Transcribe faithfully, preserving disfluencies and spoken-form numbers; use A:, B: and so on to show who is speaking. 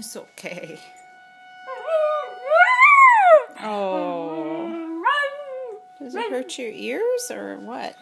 A: It's okay. Oh. Does it hurt your ears or what?